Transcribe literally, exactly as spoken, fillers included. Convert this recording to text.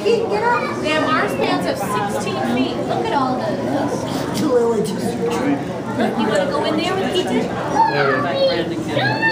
Keaton, get up. Their marshmallows of sixteen feet. Look at all this. Too early to Look, you want to go in there with Keaton?